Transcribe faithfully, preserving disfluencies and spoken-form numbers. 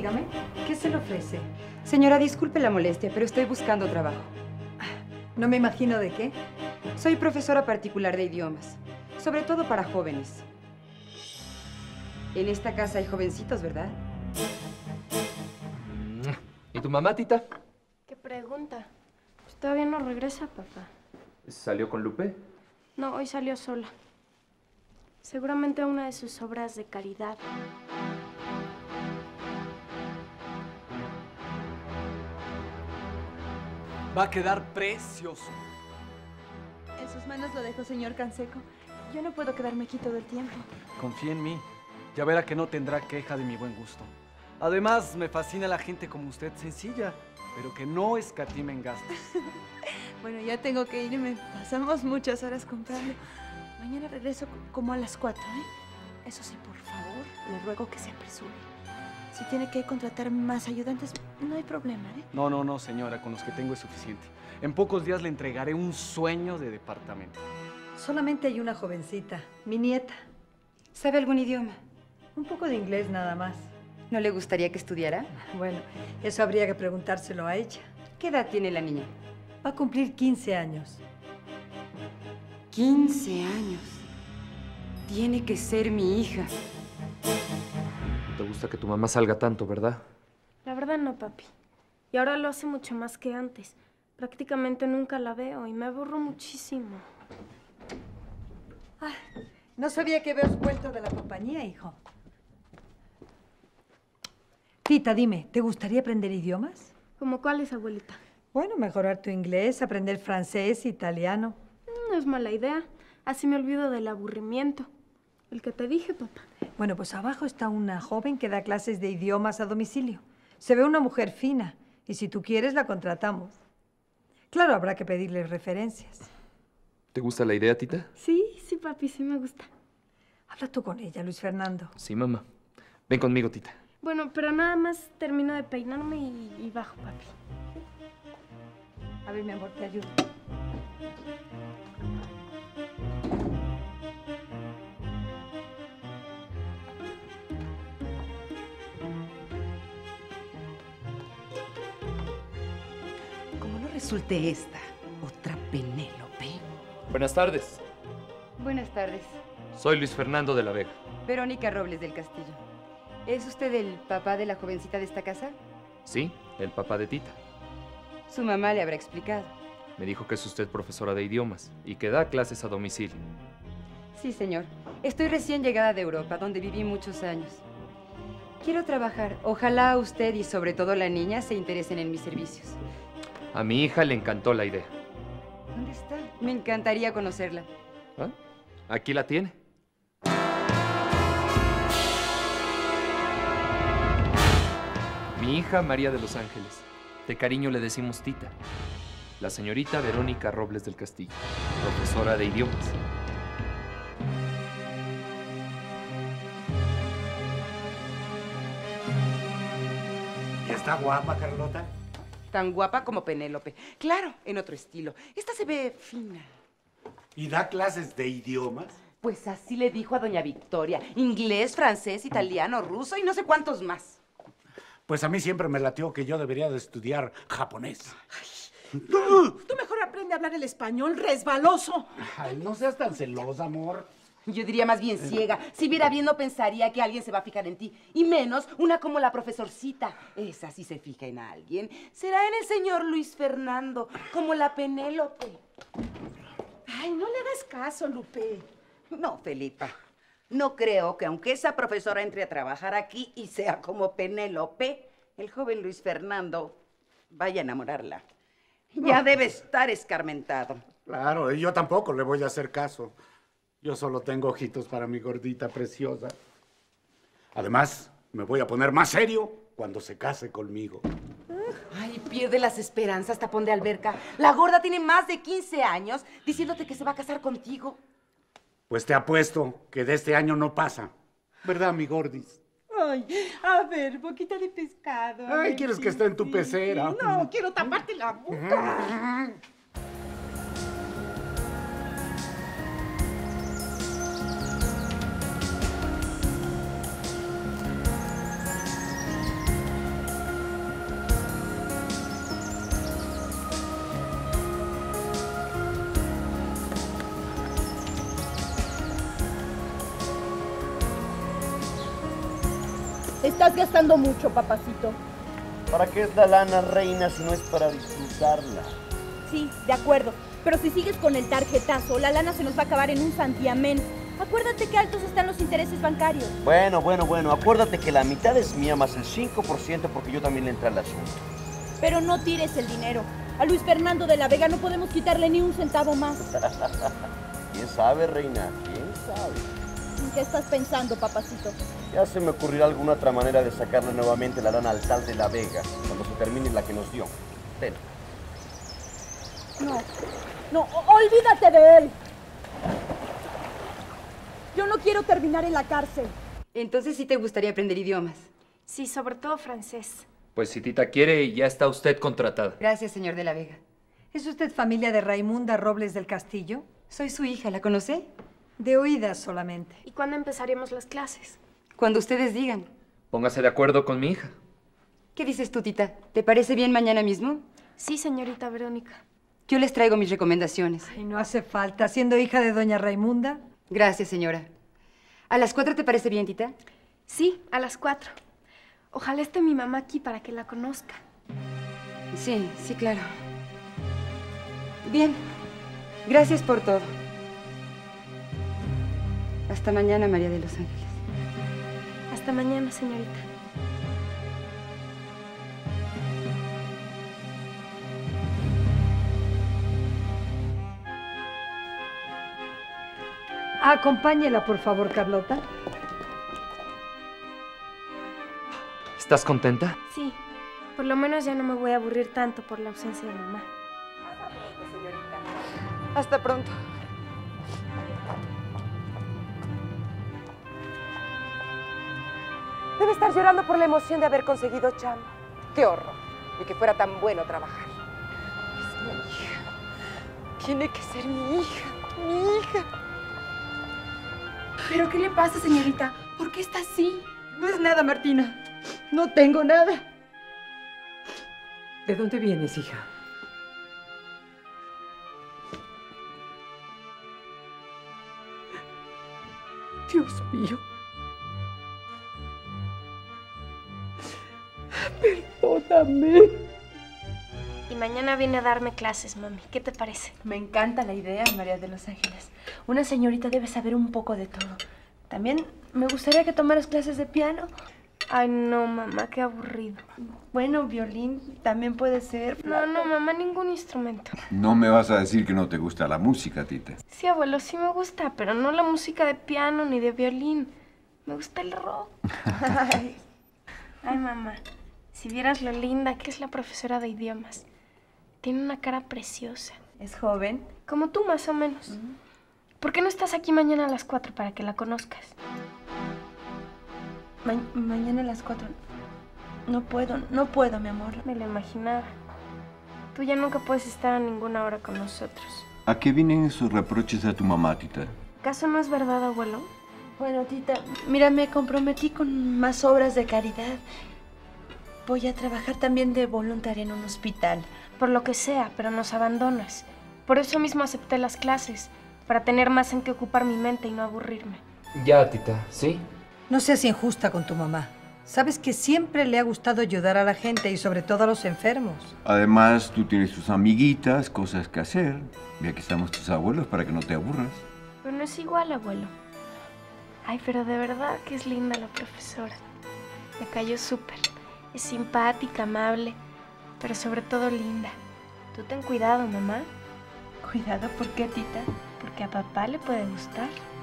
Dígame, ¿qué se le ofrece? Señora, disculpe la molestia, pero estoy buscando trabajo. No me imagino de qué. Soy profesora particular de idiomas, sobre todo para jóvenes. En esta casa hay jovencitos, ¿verdad? ¿Y tu mamá, tita? ¿Qué pregunta? Pues todavía no regresa, papá. ¿Salió con Lupe? No, hoy salió sola. Seguramente a una de sus obras de caridad. Va a quedar precioso. En sus manos lo dejo, señor Canseco. Yo no puedo quedarme aquí todo el tiempo. Confía en mí. Ya verá que no tendrá queja de mi buen gusto. Además, me fascina la gente como usted, sencilla, pero que no escatima en gastos. Bueno, ya tengo que irme. Pasamos muchas horas comprando. Mañana regreso como a las cuatro, ¿eh? Eso sí, por favor, le ruego que se apresure. Si tiene que contratar más ayudantes, no hay problema, ¿eh? No, no, no, señora, con los que tengo es suficiente. En pocos días le entregaré un sueño de departamento. Solamente hay una jovencita, mi nieta. ¿Sabe algún idioma? Un poco de inglés nada más. ¿No le gustaría que estudiara? Bueno, eso habría que preguntárselo a ella. ¿Qué edad tiene la niña? Va a cumplir quince años. quince años. Tiene que ser mi hija. No te gusta que tu mamá salga tanto, ¿verdad? La verdad no, papi. Y ahora lo hace mucho más que antes. Prácticamente nunca la veo y me aburro muchísimo. Ah, no sabía que habías vuelto de la compañía, hijo. Tita, dime, ¿te gustaría aprender idiomas? ¿Cómo cuáles, abuelita? Bueno, mejorar tu inglés, aprender francés, italiano. No es mala idea. Así me olvido del aburrimiento. El que te dije, papá. Bueno, pues abajo está una joven que da clases de idiomas a domicilio. Se ve una mujer fina y si tú quieres la contratamos. Claro, habrá que pedirle referencias. ¿Te gusta la idea, tita? Sí, sí, papi, sí me gusta. Habla tú con ella, Luis Fernando. Sí, mamá. Ven conmigo, tita. Bueno, pero nada más termino de peinarme y, y bajo, papi. A ver, mi amor, te ayudo. Como no resulte esta, otra Penélope. Buenas tardes. Buenas tardes. Soy Luis Fernando de la Vega. Verónica Robles del Castillo. ¿Es usted el papá de la jovencita de esta casa? Sí, el papá de tita. Su mamá le habrá explicado. Me dijo que es usted profesora de idiomas y que da clases a domicilio. Sí, señor. Estoy recién llegada de Europa, donde viví muchos años. Quiero trabajar. Ojalá usted y sobre todo la niña se interesen en mis servicios. A mi hija le encantó la idea. ¿Dónde está? Me encantaría conocerla. ¿Ah? Aquí la tiene. Mi hija María de los Ángeles. De cariño le decimos Tita. La señorita Verónica Robles del Castillo, profesora de idiomas. ¿Ya está guapa, Carlota? Tan guapa como Penélope. Claro, en otro estilo. Esta se ve fina. ¿Y da clases de idiomas? Pues así le dijo a doña Victoria. Inglés, francés, italiano, ruso y no sé cuántos más. Pues a mí siempre me latió que yo debería de estudiar japonés. Tú, tú mejor aprende a hablar el español, resbaloso. Ay, no seas tan celosa, amor. Yo diría más bien ciega. Si viera bien no pensaría que alguien se va a fijar en ti. Y menos una como la profesorcita. Esa sí se fija en alguien. Será en el señor Luis Fernando, como la Penélope. Ay, no le hagas caso, Lupe. No, Felipa. No creo que aunque esa profesora entre a trabajar aquí y sea como Penélope, el joven Luis Fernando vaya a enamorarla. Ya debe estar escarmentado. Claro, y yo tampoco le voy a hacer caso. Yo solo tengo ojitos para mi gordita preciosa. Además, me voy a poner más serio cuando se case conmigo. Ay, pierde las esperanzas, tapón de alberca. La gorda tiene más de quince años diciéndote que se va a casar contigo. Pues te apuesto que de este año no pasa. ¿Verdad, mi gordis? Ay, a ver, boquita de pescado. Ay, ¿quieres que esté en tu pecera? No, quiero taparte la boca. Estás gastando mucho, papacito. ¿Para qué es la lana, reina, si no es para disfrutarla? Sí, de acuerdo. Pero si sigues con el tarjetazo, la lana se nos va a acabar en un santiamén. Acuérdate que altos están los intereses bancarios. Bueno, bueno, bueno. Acuérdate que la mitad es mía más el cinco por ciento porque yo también le entré al asunto. Pero no tires el dinero. A Luis Fernando de la Vega no podemos quitarle ni un centavo más. ¿Quién sabe, reina? ¿Quién sabe? ¿En qué estás pensando, papacito? Ya se me ocurrirá alguna otra manera de sacarle nuevamente la lana al tal de la Vega cuando se termine la que nos dio. Ten. No, no, olvídate de él. Yo no quiero terminar en la cárcel. Entonces sí te gustaría aprender idiomas. Sí, sobre todo francés. Pues si Tita quiere, ya está usted contratada. Gracias, señor de la Vega. ¿Es usted familia de Raimunda Robles del Castillo? Soy su hija, ¿la conoce? De oídas solamente. ¿Y cuándo empezaremos las clases? Cuando ustedes digan. Póngase de acuerdo con mi hija. ¿Qué dices tú, Tita? ¿Te parece bien mañana mismo? Sí, señorita Verónica. Yo les traigo mis recomendaciones. Ay, no hace falta. Siendo hija de doña Raimunda. Gracias, señora. ¿A las cuatro te parece bien, Tita? Sí, a las cuatro. Ojalá esté mi mamá aquí para que la conozca. Sí, sí, claro. Bien. Gracias por todo. Hasta mañana, María de los Ángeles. Hasta mañana, señorita. Acompáñela, por favor, Carlota. ¿Estás contenta? Sí, por lo menos ya no me voy a aburrir tanto por la ausencia de mamá. Hasta pronto. Debe estar llorando por la emoción de haber conseguido chamba. ¡Qué horror! Y que fuera tan bueno trabajar. Es mi hija. Tiene que ser mi hija. Mi hija. ¿Pero qué le pasa, señorita? ¿Por qué está así? No es nada, Martina. No tengo nada. ¿De dónde vienes, hija? Dios mío. Perdóname. Y mañana viene a darme clases, mami. ¿Qué te parece? Me encanta la idea, María de los Ángeles. Una señorita debe saber un poco de todo. También me gustaría que tomaras clases de piano. Ay, no, mamá, qué aburrido. Bueno, violín también puede ser. No, no, mamá, ningún instrumento. No me vas a decir que no te gusta la música, Tita. Sí, abuelo, sí me gusta, pero no la música de piano ni de violín. Me gusta el rock. Ay. Ay, mamá, si vieras lo linda que es la profesora de idiomas. Tiene una cara preciosa. ¿Es joven? Como tú, más o menos. Uh-huh. ¿Por qué no estás aquí mañana a las cuatro para que la conozcas? Ma mañana a las cuatro. No puedo, no puedo, mi amor. Me lo imaginaba. Tú ya nunca puedes estar a ninguna hora con nosotros. ¿A qué vienen esos reproches a tu mamá, Tita? ¿Acaso no es verdad, abuelo? Bueno, Tita, mira, me comprometí con más obras de caridad. Voy a trabajar también de voluntaria en un hospital. Por lo que sea, pero nos abandonas. Por eso mismo acepté las clases, para tener más en qué ocupar mi mente y no aburrirme. Ya, Tita, ¿sí? No seas injusta con tu mamá. Sabes que siempre le ha gustado ayudar a la gente y sobre todo a los enfermos. Además, tú tienes tus amiguitas, cosas que hacer. Y aquí estamos tus abuelos para que no te aburras. Pero no es igual, abuelo. Ay, pero de verdad que es linda la profesora. Me cayó súper. Es simpática, amable, pero sobre todo linda. Tú ten cuidado, mamá. ¿Cuidado? ¿Por qué, Tita? Porque a papá le puede gustar.